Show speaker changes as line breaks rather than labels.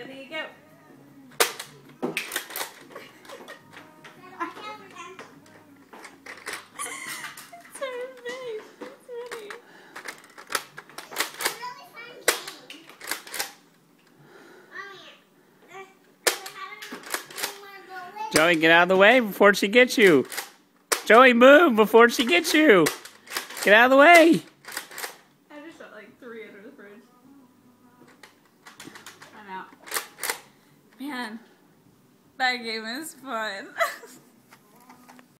Ready, go.
Joey, get out of the way before she gets you. Joey, move before she gets you. Get out of the way.
I just got like 3 under the fridge. I'm out. Man, that game is fun.